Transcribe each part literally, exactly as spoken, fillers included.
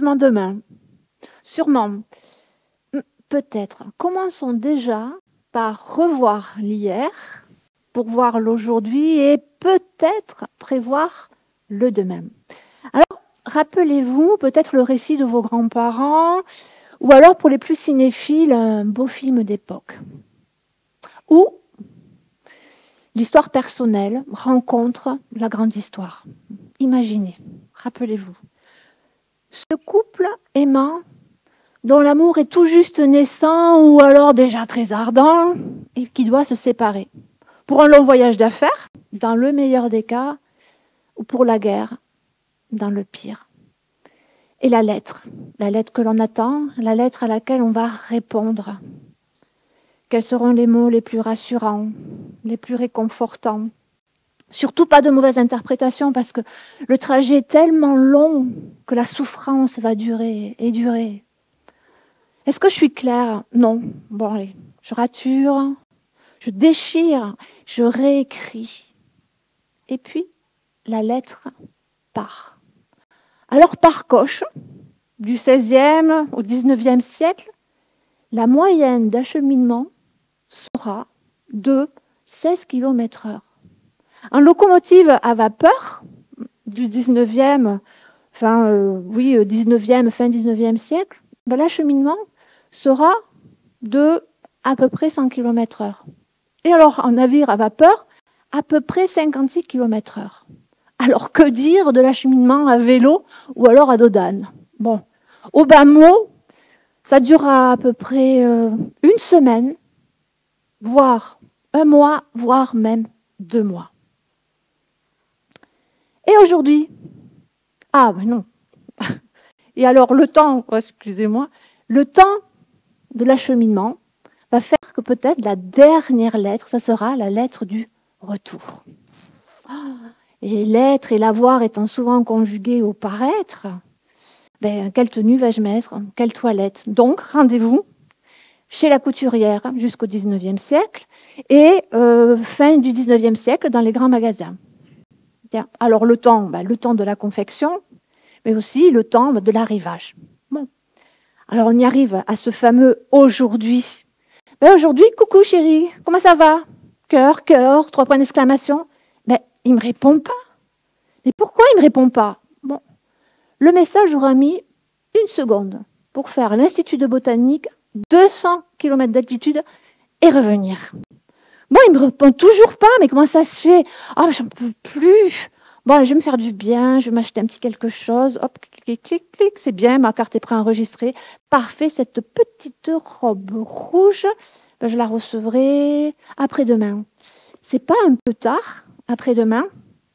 vivement demain. Sûrement. Peut-être. Commençons déjà par revoir l'hier pour voir l'aujourd'hui et peut-être prévoir le demain. Alors, rappelez-vous peut-être le récit de vos grands-parents ou alors pour les plus cinéphiles, un beau film d'époque. Ou l'histoire personnelle rencontre la grande histoire. Imaginez, rappelez-vous. Ce couple aimant, dont l'amour est tout juste naissant ou alors déjà très ardent, et qui doit se séparer. Pour un long voyage d'affaires, dans le meilleur des cas, ou pour la guerre, dans le pire. Et la lettre, la lettre que l'on attend, la lettre à laquelle on va répondre. Quels seront les mots les plus rassurants, les plus réconfortants? Surtout pas de mauvaise interprétation parce que le trajet est tellement long que la souffrance va durer et durer. Est-ce que je suis claire? Non. Bon, allez, je rature, je déchire, je réécris. Et puis, la lettre part. Alors, par coche, du seizième au dix-neuvième siècle, la moyenne d'acheminement sera de seize kilomètres heure. En locomotive à vapeur du dix-neuvième, fin, euh, oui, dix-neuvième, fin dix-neuvième siècle, ben, l'acheminement sera de à peu près cent kilomètres heure. Et alors, en navire à vapeur, à peu près cinquante-six kilomètres heure. Alors, que dire de l'acheminement à vélo ou alors à dos d'âne? Bon, au bas mot, ça durera à peu près euh, une semaine, voire un mois, voire même deux mois. Et aujourd'hui? Ah, ben non. Et alors, le temps, oh, excusez-moi, le temps de l'acheminement va faire que peut-être la dernière lettre, ça sera la lettre du retour. Et l'être et l'avoir étant souvent conjugués au paraître, ben, quelle tenue vais-je mettre? Quelle toilette? Donc, rendez-vous chez la couturière jusqu'au dix-neuvième siècle et euh, fin du dix-neuvième siècle dans les grands magasins. Bien. Alors, le temps, ben, le temps de la confection, mais aussi le temps de l'arrivage. Bon. Alors, on y arrive à ce fameux aujourd'hui. Ben, aujourd'hui, coucou chérie, comment ça va? Cœur, cœur, trois points d'exclamation. Ben, il ne me répond pas. Mais pourquoi il ne me répond pas? Bon. Le message aura mis une seconde pour faire l'Institut de botanique, deux cents kilomètres d'altitude et revenir. Bon, il ne me répond toujours pas, mais comment ça se fait? Ah, oh, j'en peux plus. Bon, je vais me faire du bien, je vais m'acheter un petit quelque chose. Hop, clic, clic, clic, c'est bien, ma carte est préenregistrée. Parfait, cette petite robe rouge, ben, je la recevrai après-demain. C'est pas un peu tard, après-demain?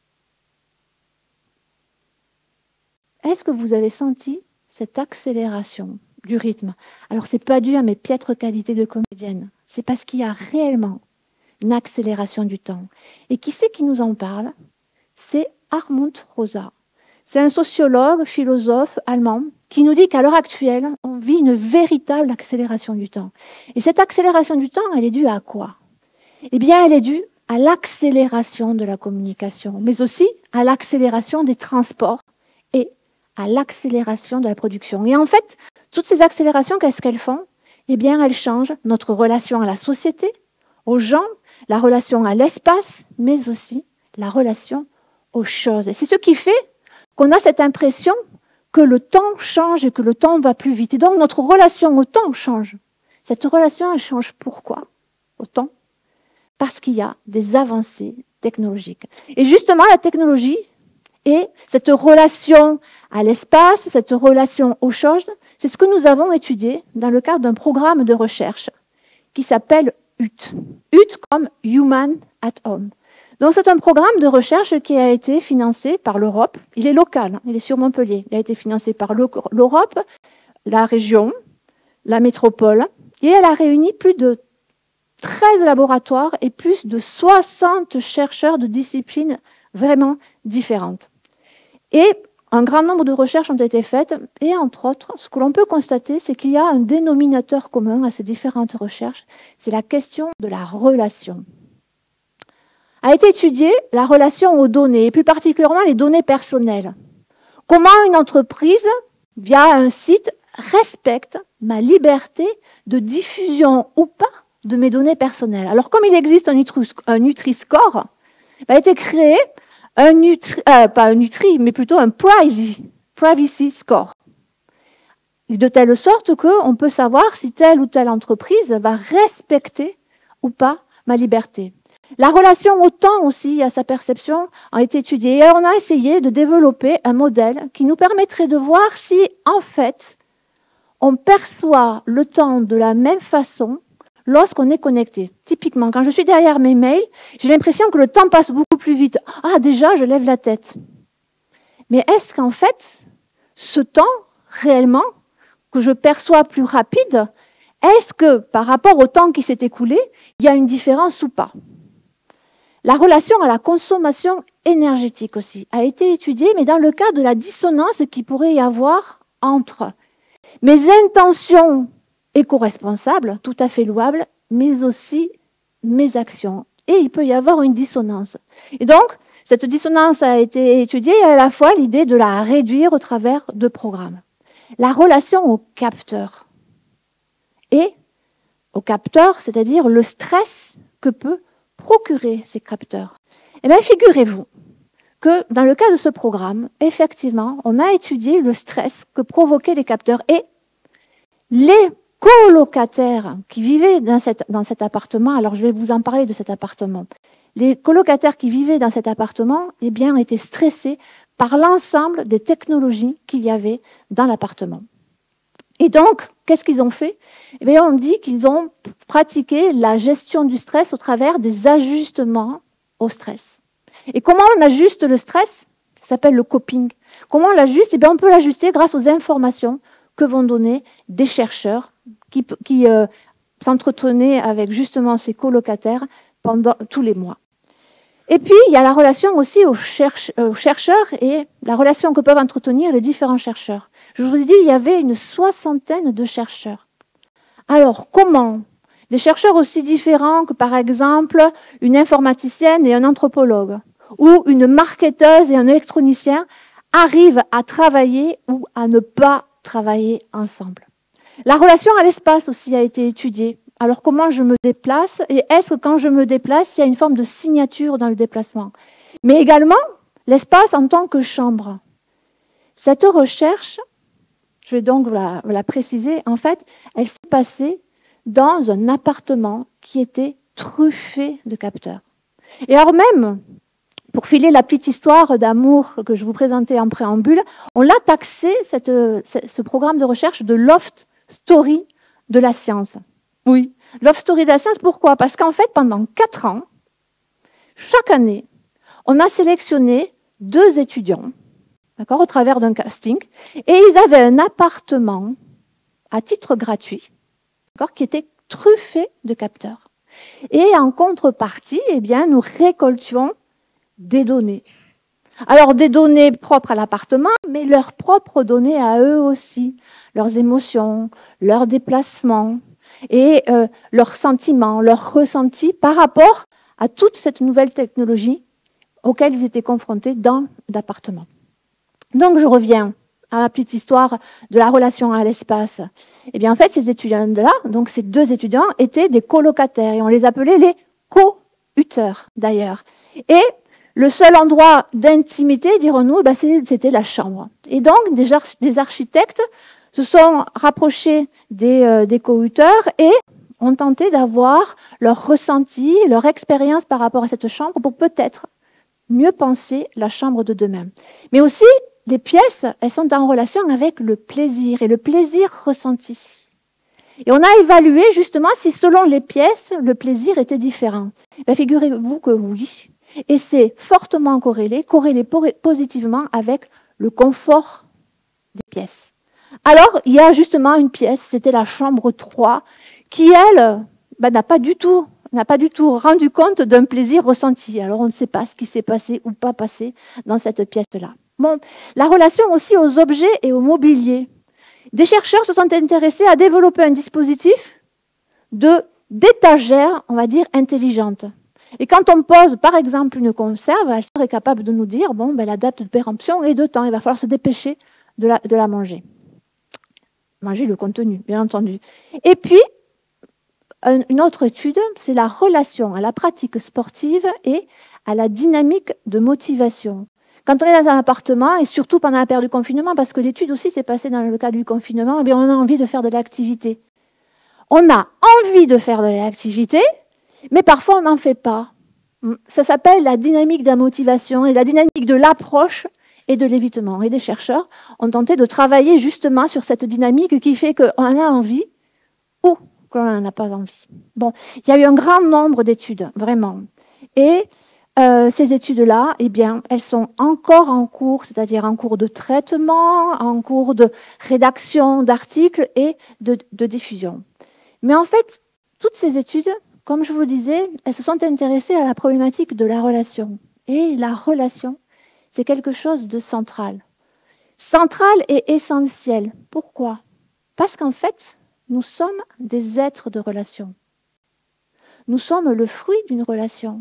Est-ce que vous avez senti cette accélération du rythme? Alors, ce n'est pas dû à mes piètres qualités de comédienne. C'est parce qu'il y a réellement une accélération du temps. Et qui c'est qui nous en parle? C'est Hartmut Rosa. C'est un sociologue, philosophe allemand qui nous dit qu'à l'heure actuelle, on vit une véritable accélération du temps. Et cette accélération du temps, elle est due à quoi? Eh bien, elle est due à l'accélération de la communication, mais aussi à l'accélération des transports et à l'accélération de la production. Et en fait, toutes ces accélérations, qu'est-ce qu'elles font? Eh bien, elles changent notre relation à la société, aux gens, la relation à l'espace, mais aussi la relation aux choses. Et c'est ce qui fait qu'on a cette impression que le temps change et que le temps va plus vite. Et donc, notre relation au temps change. Cette relation, elle change pourquoi au temps? Parce qu'il y a des avancées technologiques. Et justement, la technologie et cette relation à l'espace, cette relation aux choses, c'est ce que nous avons étudié dans le cadre d'un programme de recherche qui s'appelle U T. U T comme Human at Home. Donc c'est un programme de recherche qui a été financé par l'Europe. Il est local, il est sur Montpellier. Il a été financé par l'Europe, la région, la métropole, et elle a réuni plus de treize laboratoires et plus de soixante chercheurs de disciplines vraiment différentes. Et un grand nombre de recherches ont été faites, et entre autres, ce que l'on peut constater, c'est qu'il y a un dénominateur commun à ces différentes recherches, c'est la question de la relation. A été étudiée la relation aux données, et plus particulièrement les données personnelles. Comment une entreprise via un site, respecte ma liberté de diffusion ou pas de mes données personnelles. Alors, comme il existe un, Nutri, un Nutri-Score, il a été créé un Nutri, euh, pas un Nutri, mais plutôt un Privacy, privacy Score. De telle sorte qu'on peut savoir si telle ou telle entreprise va respecter ou pas ma liberté. La relation au temps aussi, à sa perception, a été étudiée. Et on a essayé de développer un modèle qui nous permettrait de voir si, en fait, on perçoit le temps de la même façon lorsqu'on est connecté. Typiquement, quand je suis derrière mes mails, j'ai l'impression que le temps passe beaucoup plus vite. Ah, déjà, je lève la tête. Mais est-ce qu'en fait, ce temps, réellement, que je perçois plus rapide, est-ce que, par rapport au temps qui s'est écoulé, il y a une différence ou pas? La relation à la consommation énergétique aussi a été étudiée, mais dans le cas de la dissonance qu'il pourrait y avoir entre mes intentions éco-responsables, tout à fait louables, mais aussi mes actions. Et il peut y avoir une dissonance. Et donc, cette dissonance a été étudiée et à la fois l'idée de la réduire au travers de programmes. La relation au capteur et au capteur, c'est-à-dire le stress que peut procurer ces capteurs. Eh bien, figurez-vous que dans le cas de ce programme, effectivement, on a étudié le stress que provoquaient les capteurs et les colocataires qui vivaient dans, cette, dans cet appartement, alors je vais vous en parler de cet appartement, les colocataires qui vivaient dans cet appartement, eh bien, étaient stressés par l'ensemble des technologies qu'il y avait dans l'appartement. Et donc, qu'est-ce qu'ils ont fait? Eh bien, on dit qu'ils ont pratiqué la gestion du stress au travers des ajustements au stress. Et comment on ajuste le stress? Ça s'appelle le coping. Comment on l'ajuste? Eh bien, on peut l'ajuster grâce aux informations que vont donner des chercheurs qui, qui euh, s'entretenaient avec justement ces colocataires pendant tous les mois. Et puis, il y a la relation aussi aux, cherche, aux chercheurs et la relation que peuvent entretenir les différents chercheurs. Je vous ai dit, il y avait une soixantaine de chercheurs. Alors, comment des chercheurs aussi différents que, par exemple, une informaticienne et un anthropologue, ou une marketeuse et un électronicien, arrivent à travailler ou à ne pas travailler ensemble. La relation à l'espace aussi a été étudiée. Alors, comment je me déplace? Et est-ce que quand je me déplace, il y a une forme de signature dans le déplacement? Mais également, l'espace en tant que chambre. Cette recherche, je vais donc la, la préciser, en fait, elle s'est passée dans un appartement qui était truffé de capteurs. Et alors même, pour filer la petite histoire d'amour que je vous présentais en préambule, on l'a taxé, cette, ce programme de recherche, de Loft Story de la science. Oui, Love Story de la science, pourquoi? Parce qu'en fait, pendant quatre ans, chaque année, on a sélectionné deux étudiants, d'accord, au travers d'un casting, et ils avaient un appartement à titre gratuit, d'accord, qui était truffé de capteurs. Et en contrepartie, eh bien, nous récoltions des données. Alors, des données propres à l'appartement, mais leurs propres données à eux aussi, leurs émotions, leurs déplacements, et euh, leurs sentiments, leurs ressentis par rapport à toute cette nouvelle technologie auxquelles ils étaient confrontés dans l'appartement. Donc, je reviens à ma petite histoire de la relation à l'espace. Eh bien, en fait, ces étudiants-là, donc ces deux étudiants, étaient des colocataires et on les appelait les co-huteurs, d'ailleurs. Et le seul endroit d'intimité, dirons-nous, ben, c'était la chambre. Et donc, des, arch des architectes se sont rapprochés des, euh, des co-huteurs et ont tenté d'avoir leur ressenti, leur expérience par rapport à cette chambre pour peut-être mieux penser la chambre de demain. Mais aussi, les pièces, elles sont en relation avec le plaisir et le plaisir ressenti. Et on a évalué justement si selon les pièces, le plaisir était différent. Ben, figurez-vous que oui. Et c'est fortement corrélé, corrélé positivement avec le confort des pièces. Alors, il y a justement une pièce, c'était la chambre trois, qui, elle, ben, n'a pas du tout, n'a pas du tout rendu compte d'un plaisir ressenti. Alors, on ne sait pas ce qui s'est passé ou pas passé dans cette pièce-là. Bon, la relation aussi aux objets et au mobilier. Des chercheurs se sont intéressés à développer un dispositif de d'étagère, on va dire, intelligente. Et quand on pose, par exemple, une conserve, elle serait capable de nous dire, bon, ben, la date de péremption est de temps, il va falloir se dépêcher de la, de la manger. manger le contenu, bien entendu. Et puis, une autre étude, c'est la relation à la pratique sportive et à la dynamique de motivation. Quand on est dans un appartement, et surtout pendant la période du confinement, parce que l'étude aussi s'est passée dans le cadre du confinement, eh bien on a envie de faire de l'activité. On a envie de faire de l'activité, mais parfois on n'en fait pas. Ça s'appelle la dynamique de la motivation et la dynamique de l'approche et de l'évitement. Et des chercheurs ont tenté de travailler justement sur cette dynamique qui fait qu'on a envie ou qu'on n'en a pas envie. Bon, il y a eu un grand nombre d'études, vraiment. Et euh, ces études-là, eh bien, elles sont encore en cours, c'est-à-dire en cours de traitement, en cours de rédaction d'articles et de, de diffusion. Mais en fait, toutes ces études, comme je vous le disais, elles se sont intéressées à la problématique de la relation. Et la relation, c'est quelque chose de central. Central et essentiel. Pourquoi? Parce qu'en fait, nous sommes des êtres de relation. Nous sommes le fruit d'une relation.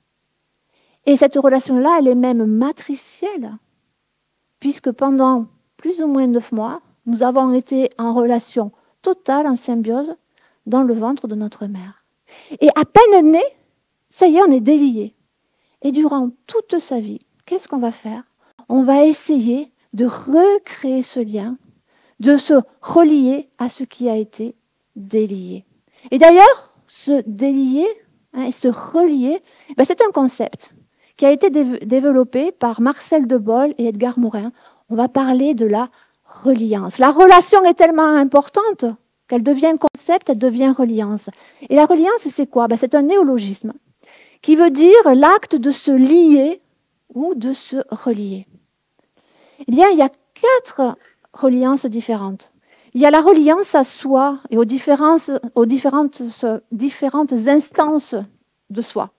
Et cette relation-là, elle est même matricielle, puisque pendant plus ou moins neuf mois, nous avons été en relation totale, en symbiose, dans le ventre de notre mère. Et à peine né, ça y est, on est délié. Et durant toute sa vie, qu'est-ce qu'on va faire? On va essayer de recréer ce lien, de se relier à ce qui a été délié. Et d'ailleurs, se délier hein, et se relier, ben c'est un concept qui a été dé- développé par Marcel Deboll et Edgar Morin. On va parler de la reliance. La relation est tellement importante qu'elle devient concept, elle devient reliance. Et la reliance, c'est quoi? Ben, c'est un néologisme qui veut dire l'acte de se lier ou de se relier. Eh bien, il y a quatre reliances différentes. Il y a la reliance à soi et aux différentes, aux différentes, différentes instances de soi.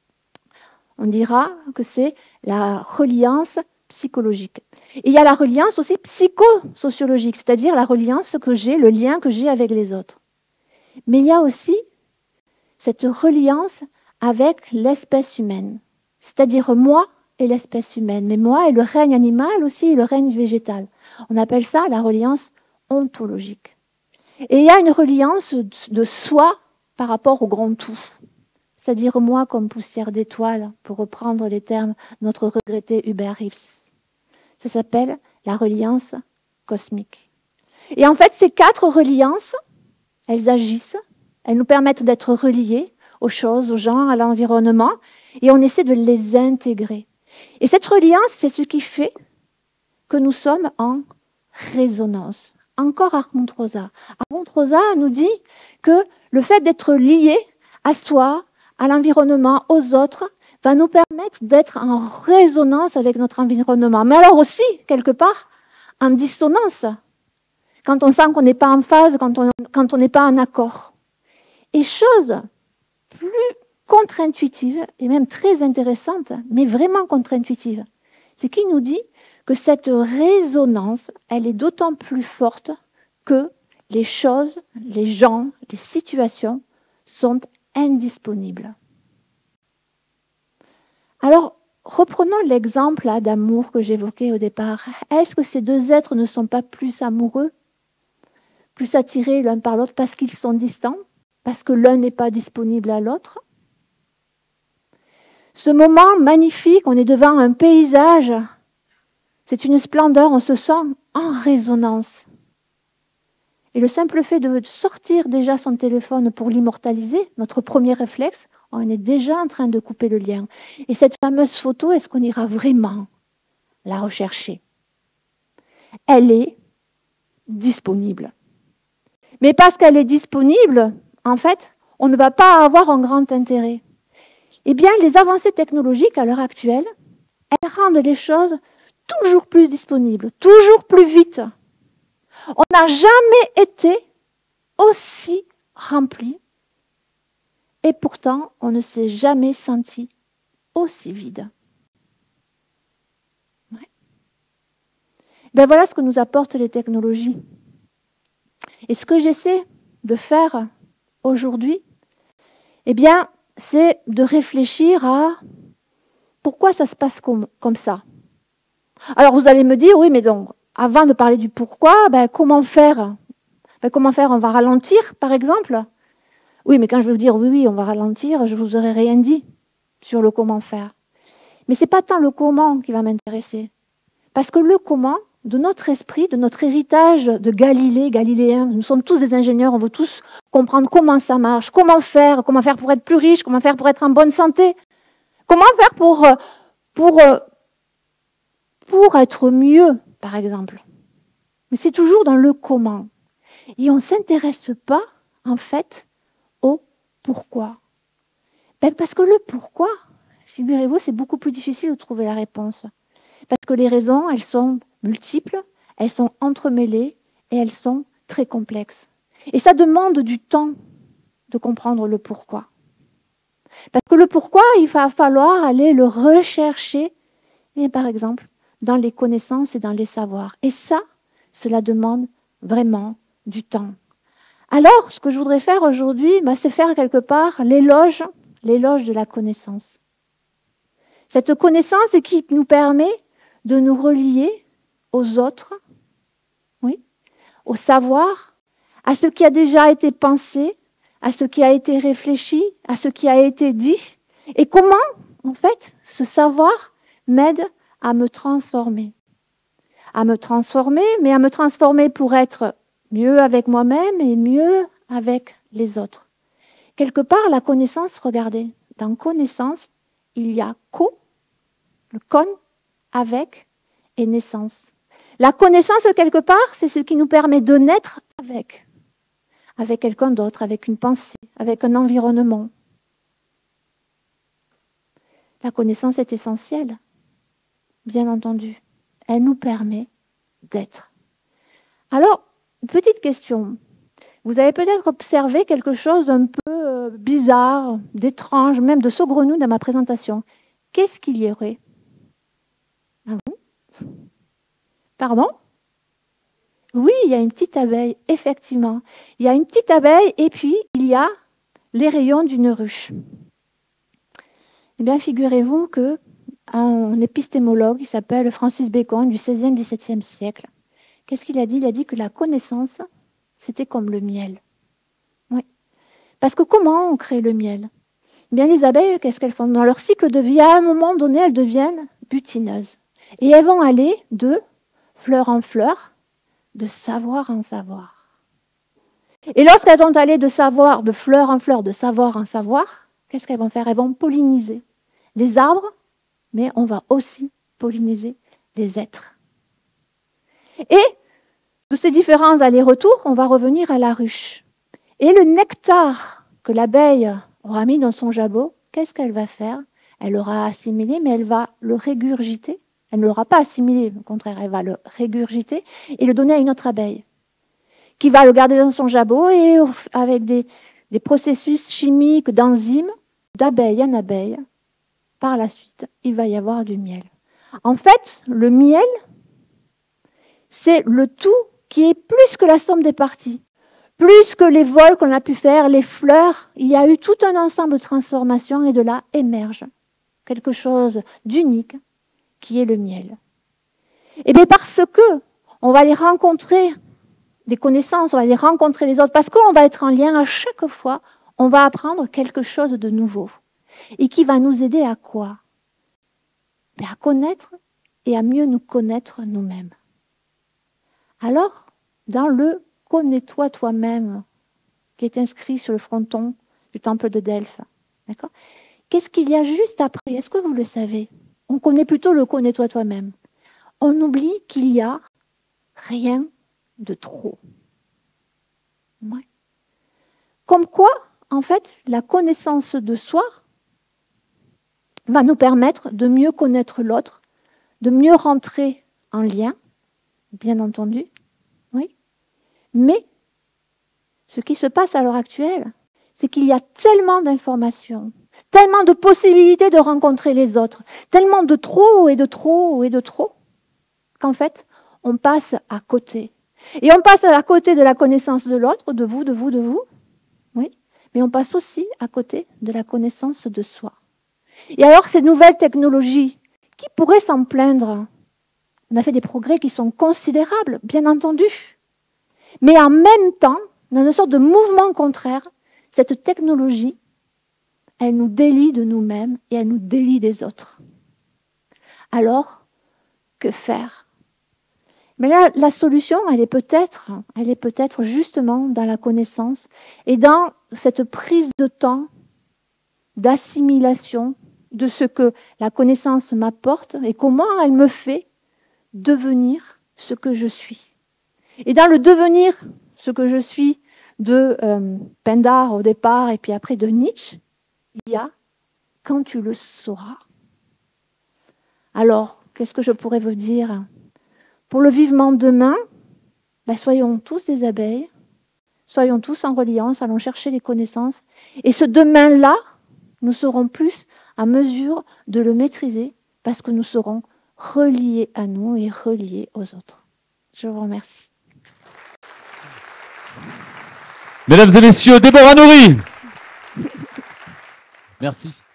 On dira que c'est la reliance psychologique. Et il y a la reliance aussi psychosociologique, c'est-à-dire la reliance que j'ai, le lien que j'ai avec les autres. Mais il y a aussi cette reliance avec l'espèce humaine, c'est-à-dire moi et l'espèce humaine, mais moi et le règne animal aussi et le règne végétal. On appelle ça la reliance ontologique. Et il y a une reliance de soi par rapport au grand tout, c'est-à-dire moi comme poussière d'étoile, pour reprendre les termes de notre regretté Hubert Reeves. Ça s'appelle la reliance cosmique. Et en fait, ces quatre reliances, elles agissent, elles nous permettent d'être reliés aux choses, aux gens, à l'environnement, et on essaie de les intégrer. Et cette reliance, c'est ce qui fait que nous sommes en résonance. Encore Armand Rosa. Armand Rosa nous dit que le fait d'être lié à soi, à l'environnement, aux autres, va nous permettre d'être en résonance avec notre environnement. Mais alors aussi, quelque part, en dissonance, quand on sent qu'on n'est pas en phase, quand on quand on n'est pas en accord. Et chose plus contre-intuitive, et même très intéressante, mais vraiment contre-intuitive, c'est qu'il nous dit que cette résonance, elle est d'autant plus forte que les choses, les gens, les situations sont indisponibles. Alors, reprenons l'exemple là, d'amour que j'évoquais au départ. Est-ce que ces deux êtres ne sont pas plus amoureux, plus attirés l'un par l'autre parce qu'ils sont distants, parce que l'un n'est pas disponible à l'autre? Ce moment magnifique, on est devant un paysage, c'est une splendeur, on se sent en résonance. Et le simple fait de sortir déjà son téléphone pour l'immortaliser, notre premier réflexe, on est déjà en train de couper le lien. Et cette fameuse photo, est-ce qu'on ira vraiment la rechercher? Elle est disponible. Mais parce qu'elle est disponible, en fait, on ne va pas avoir un grand intérêt. Eh bien, les avancées technologiques à l'heure actuelle, elles rendent les choses toujours plus disponibles, toujours plus vite. On n'a jamais été aussi rempli et pourtant, on ne s'est jamais senti aussi vide. Ouais. Ben voilà ce que nous apportent les technologies. Et ce que j'essaie de faire aujourd'hui, eh bien, c'est de réfléchir à pourquoi ça se passe comme, comme ça. Alors vous allez me dire, oui, mais donc, avant de parler du pourquoi, ben, comment faire Ben, comment faire? On va ralentir, par exemple? Oui, mais quand je vais vous dire oui, oui, on va ralentir, je ne vous aurais rien dit sur le comment faire. Mais ce n'est pas tant le comment qui va m'intéresser. Parce que le comment, de notre esprit, de notre héritage de Galilée, galiléen, nous sommes tous des ingénieurs, on veut tous comprendre comment ça marche, comment faire, comment faire pour être plus riche, comment faire pour être en bonne santé, comment faire pour, pour, pour être mieux, par exemple. Mais c'est toujours dans le comment. Et on ne s'intéresse pas, en fait, au pourquoi. Ben parce que le pourquoi, figurez-vous, c'est beaucoup plus difficile de trouver la réponse. Parce que les raisons, elles sont multiples, elles sont entremêlées et elles sont très complexes. Et ça demande du temps de comprendre le pourquoi. Parce que le pourquoi, il va falloir aller le rechercher, mais par exemple, dans les connaissances et dans les savoirs. Et ça, cela demande vraiment du temps. Alors, ce que je voudrais faire aujourd'hui, bah, c'est faire quelque part l'éloge, l'éloge de la connaissance. Cette connaissance qui nous permet de nous relier aux autres, oui, au savoir, à ce qui a déjà été pensé, à ce qui a été réfléchi, à ce qui a été dit, et comment, en fait, ce savoir m'aide à me transformer. À me transformer, mais à me transformer pour être mieux avec moi-même et mieux avec les autres. Quelque part, la connaissance, regardez, dans connaissance, il y a co, le con, avec et naissance. La connaissance, quelque part, c'est ce qui nous permet de naître avec, avec quelqu'un d'autre, avec une pensée, avec un environnement. La connaissance est essentielle, bien entendu. Elle nous permet d'être. Alors, petite question. Vous avez peut-être observé quelque chose d'un peu bizarre, d'étrange, même de saugrenu dans ma présentation. Qu'est-ce qu'il y aurait? Ah bon? Pardon? Oui, il y a une petite abeille, effectivement. Il y a une petite abeille et puis il y a les rayons d'une ruche. Eh bien, figurez-vous qu'un épistémologue, il s'appelle Francis Bacon, du seizième dix-septième siècle, qu'est-ce qu'il a dit? Il a dit que la connaissance, c'était comme le miel. Oui. Parce que comment on crée le miel? Eh bien, les abeilles, qu'est-ce qu'elles font? Dans leur cycle de vie, à un moment donné, elles deviennent butineuses. Et elles vont aller de fleur en fleur, de savoir en savoir. Et lorsqu'elles vont aller de savoir, de fleur en fleur, de savoir en savoir, qu'est-ce qu'elles vont faire? Elles vont polliniser les arbres, mais on va aussi polliniser les êtres. Et de ces différents allers-retours, on va revenir à la ruche. Et le nectar que l'abeille aura mis dans son jabot, qu'est-ce qu'elle va faire? Elle l'aura assimilé, mais elle va le régurgiter. Elle ne l'aura pas assimilé, au contraire, elle va le régurgiter et le donner à une autre abeille, qui va le garder dans son jabot et avec des, des processus chimiques, d'enzymes, d'abeille en abeille, par la suite, il va y avoir du miel. En fait, le miel, c'est le tout qui est plus que la somme des parties. Plus que les vols qu'on a pu faire, les fleurs, il y a eu tout un ensemble de transformations et de là émerge quelque chose d'unique qui est le miel. Et bien parce que on va aller rencontrer des connaissances, on va aller rencontrer les autres, parce qu'on va être en lien à chaque fois, on va apprendre quelque chose de nouveau. Et qui va nous aider à quoi? Bien à connaître et à mieux nous connaître nous-mêmes. Alors, dans le « connais-toi toi-même » qui est inscrit sur le fronton du temple de Delphes, d'accord? Qu'est-ce qu'il y a juste après? Est-ce que vous le savez? On connaît plutôt le « connais-toi toi-même ». On oublie qu'il y a rien de trop. Ouais. Comme quoi, en fait, la connaissance de soi va nous permettre de mieux connaître l'autre, de mieux rentrer en lien, bien entendu, oui. Mais ce qui se passe à l'heure actuelle, c'est qu'il y a tellement d'informations, tellement de possibilités de rencontrer les autres, tellement de trop et de trop et de trop, qu'en fait, on passe à côté. Et on passe à côté de la connaissance de l'autre, de vous, de vous, de vous, oui, mais on passe aussi à côté de la connaissance de soi. Et alors, ces nouvelles technologies, qui pourraient s'en plaindre? On a fait des progrès qui sont considérables, bien entendu. Mais en même temps, dans une sorte de mouvement contraire, cette technologie, elle nous délie de nous-mêmes et elle nous délie des autres. Alors, que faire? Mais là, la solution, elle est peut-être, elle est peut-être justement dans la connaissance et dans cette prise de temps d'assimilation de ce que la connaissance m'apporte et comment elle me fait devenir ce que je suis. Et dans le devenir ce que je suis de euh, Pindar au départ et puis après de Nietzsche, il y a quand tu le sauras. Alors, qu'est-ce que je pourrais vous dire? Pour le vivement demain, ben soyons tous des abeilles, soyons tous en reliance, allons chercher les connaissances. Et ce demain-là, nous serons plus à mesure de le maîtriser parce que nous serons reliés à nous et reliés aux autres. Je vous remercie. Mesdames et messieurs, Déborah Nourry. Merci.